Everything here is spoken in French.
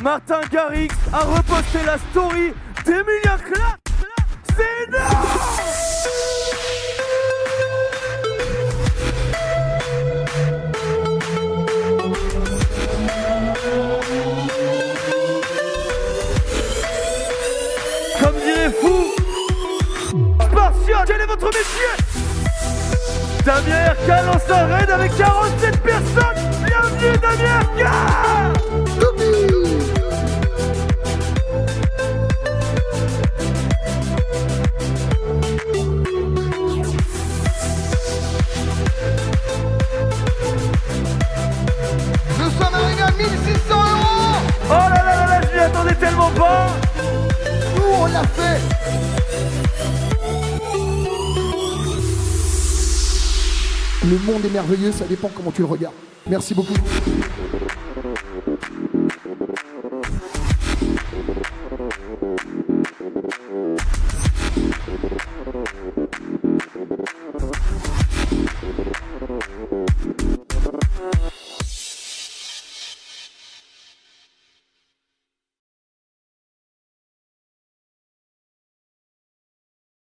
Martin Garrix a reposté la story d'Emilien Clark. C'est énorme! Comme dirait Fou, Spartiate, quel est votre métier? Damien RK lance un raid avec 47 personnes. Bienvenue Damien RK! Nous sommes arrivés à 1600 €. Oh là là là là, je m'y attendais tellement pas. Nous, on l'a fait. Le monde est merveilleux, ça dépend comment tu le regardes. Merci beaucoup.